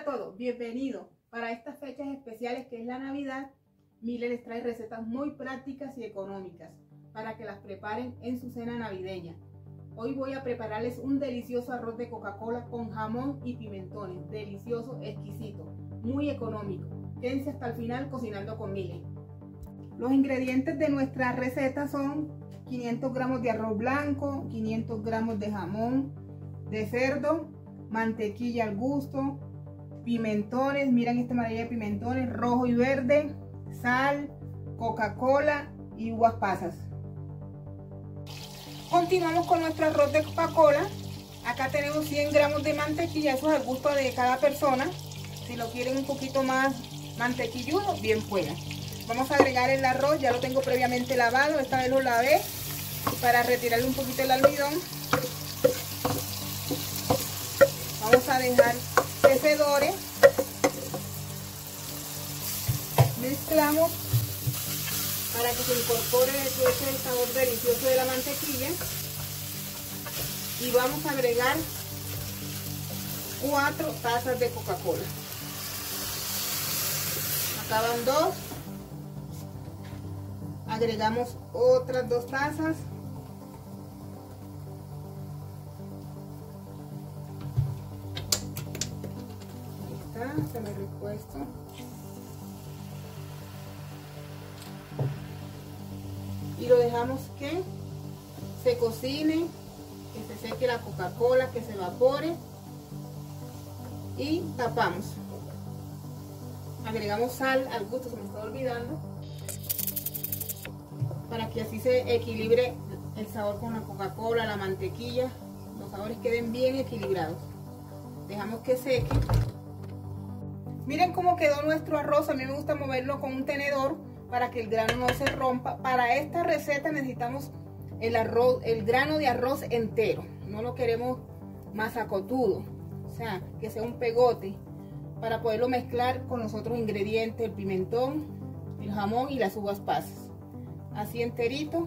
a todos, bienvenidos. Para estas fechas especiales que es la Navidad, Mile les trae recetas muy prácticas y económicas para que las preparen en su cena navideña. Hoy voy a prepararles un delicioso arroz de Coca-Cola con jamón y pimentones, delicioso, exquisito, muy económico. Quédense hasta el final cocinando con Mile. Los ingredientes de nuestra receta son 500 gramos de arroz blanco, 500 gramos de jamón de cerdo, mantequilla al gusto, pimentones, miren esta maravilla de pimentones, rojo y verde, sal, Coca-Cola y uvas pasas. Continuamos con nuestro arroz de Coca-Cola. Acá tenemos 100 gramos de mantequilla, eso es al gusto de cada persona. Si lo quieren un poquito más mantequilludo, bien pueda. Vamos a agregar el arroz, ya lo tengo previamente lavado, esta vez lo lavé para retirarle un poquito el almidón. Vamos a dejar que se dore. Mezclamos para que se incorpore todo el sabor delicioso de la mantequilla. Y vamos a agregar 4 tazas de Coca-Cola. Acá van 2. Agregamos otras 2 tazas. Se me repuesto. Y lo dejamos que se cocine, que se seque la Coca-Cola, que se evapore y tapamos. Agregamos sal al gusto, se me está olvidando, para que así se equilibre el sabor con la Coca-Cola, la mantequilla, los sabores queden bien equilibrados. Dejamos que seque. Miren cómo quedó nuestro arroz. A mí me gusta moverlo con un tenedor para que el grano no se rompa. Para esta receta necesitamos el grano de arroz entero. No lo queremos masacotudo, o sea, que sea un pegote, para poderlo mezclar con los otros ingredientes, el pimentón, el jamón y las uvas pasas. Así enterito,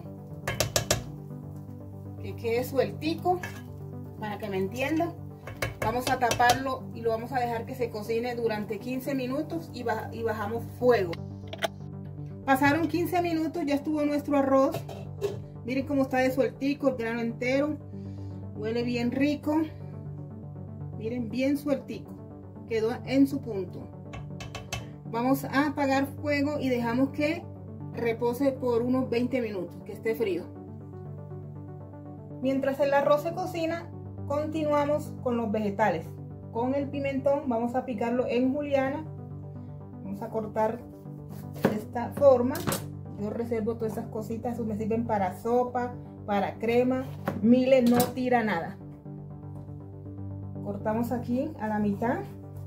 que quede sueltico, para que me entiendan. Vamos a taparlo y lo vamos a dejar que se cocine durante 15 minutos y bajamos fuego. Pasaron 15 minutos, ya estuvo nuestro arroz. Miren cómo está de sueltico, el grano entero. Huele bien rico. Miren, bien sueltico. Quedó en su punto. Vamos a apagar fuego y dejamos que repose por unos 20 minutos, que esté frío. Mientras el arroz se cocina, continuamos con los vegetales. Con el pimentón vamos a picarlo en juliana. Vamos a cortar de esta forma. Yo reservo todas esas cositas, eso me sirven para sopa, para crema. Mile no tira nada. Cortamos aquí a la mitad.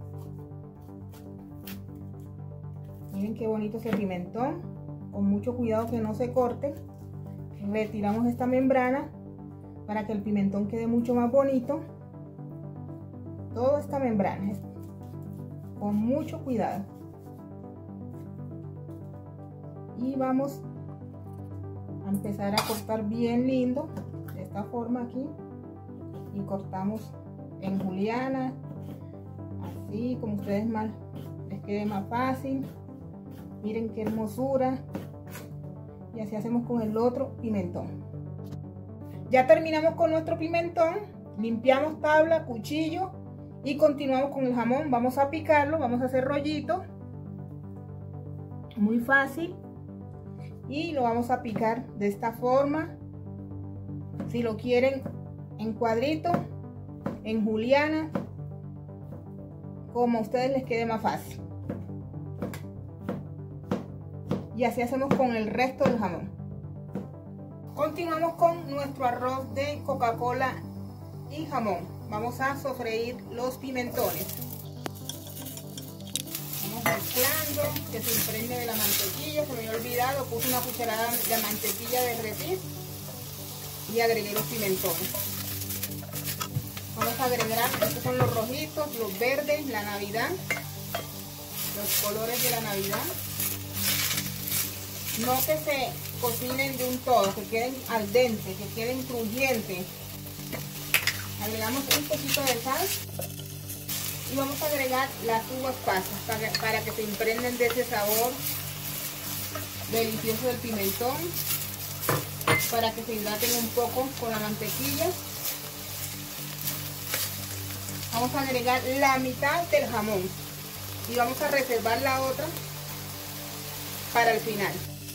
Miren qué bonito ese pimentón. Con mucho cuidado que no se corte. Retiramos esta membrana para que el pimentón quede mucho más bonito. Toda esta membrana, con mucho cuidado. Y vamos a empezar a cortar bien lindo, de esta forma aquí. Y cortamos en juliana, así como ustedes más les quede más fácil. Miren qué hermosura. Y así hacemos con el otro pimentón. Ya terminamos con nuestro pimentón, limpiamos tabla, cuchillo y continuamos con el jamón. Vamos a picarlo, vamos a hacer rollito, muy fácil, y lo vamos a picar de esta forma. Si lo quieren en cuadrito, en juliana, como a ustedes les quede más fácil. Y así hacemos con el resto del jamón. Continuamos con nuestro arroz de Coca-Cola y jamón. Vamos a sofreír los pimentones. Vamos mezclando, que se impregne de la mantequilla. Se me había olvidado, puse una cucharada de mantequilla de derretir y agregué los pimentones. Vamos a agregar, estos son los rojitos, los verdes, la Navidad, los colores de la Navidad. No que se cocinen de un todo, que queden al dente, que queden crujientes. Agregamos un poquito de sal. Y vamos a agregar las uvas pasas para que se impregnen de ese sabor delicioso del pimentón, para que se hidraten un poco con la mantequilla. Vamos a agregar la mitad del jamón y vamos a reservar la otra para el final.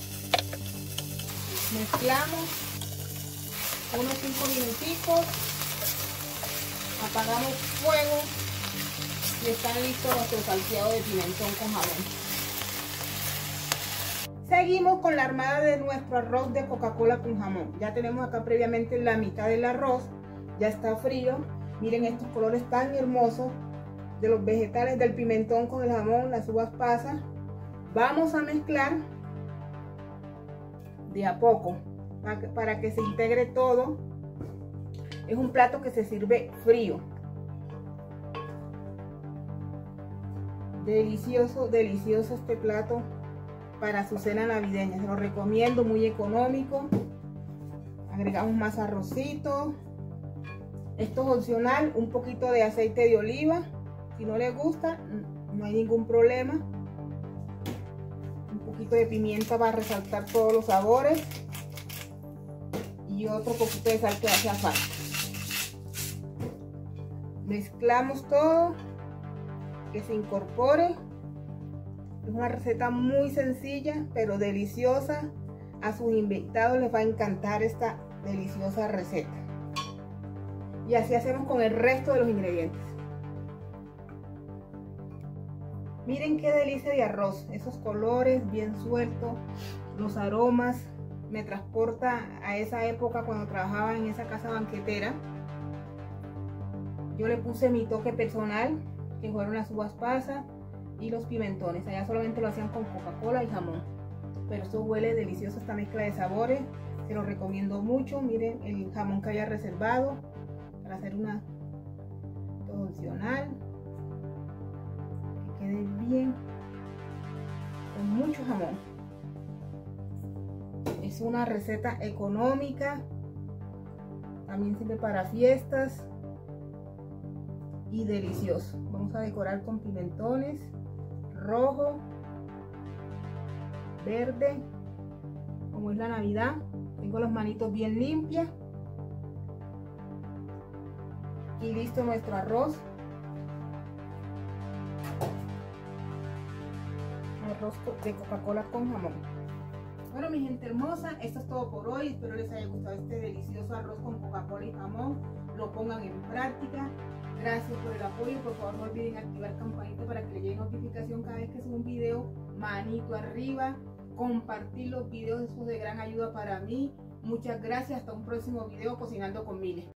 Mezclamos unos 5 minuticos, apagamos fuego y están listos nuestro salteado de pimentón con jamón. Seguimos con la armada de nuestro arroz de Coca-Cola con jamón. Ya tenemos acá previamente la mitad del arroz, ya está frío. Miren estos colores tan hermosos de los vegetales, del pimentón con el jamón, las uvas pasas. Vamos a mezclar de a poco para que se integre todo. Es un plato que se sirve frío. Delicioso, delicioso este plato para su cena navideña. Se lo recomiendo, muy económico. Agregamos más arrocito. Esto es opcional, un poquito de aceite de oliva. Si no les gusta, no hay ningún problema. Un poquito de pimienta para resaltar todos los sabores. Y otro poquito de sal que hace falta. Mezclamos todo, que se incorpore. Es una receta muy sencilla, pero deliciosa. A sus invitados les va a encantar esta deliciosa receta. Y así hacemos con el resto de los ingredientes. Miren qué delicia de arroz. Esos colores bien sueltos, los aromas. Me transporta a esa época cuando trabajaba en esa casa banquetera. Yo le puse mi toque personal, que fueron las uvas pasas y los pimentones. Allá solamente lo hacían con Coca-Cola y jamón. Pero esto huele delicioso, esta mezcla de sabores. Se lo recomiendo mucho. Miren el jamón que había reservado para hacer una opcional. Que quede bien, con mucho jamón. Es una receta económica. También sirve para fiestas. Y delicioso. Vamos a decorar con pimentones rojo, verde, como es la Navidad. Tengo las manitos bien limpias y listo nuestro arroz de Coca-Cola con jamón. Bueno, mi gente hermosa, esto es todo por hoy. Espero les haya gustado este delicioso arroz con Coca-Cola y jamón. Lo pongan en práctica. Gracias por el apoyo. Por favor, no olviden activar campanita para que le llegue notificación cada vez que suba un video. Manito arriba. Compartir los videos, eso es de gran ayuda para mí. Muchas gracias. Hasta un próximo video cocinando con Mile.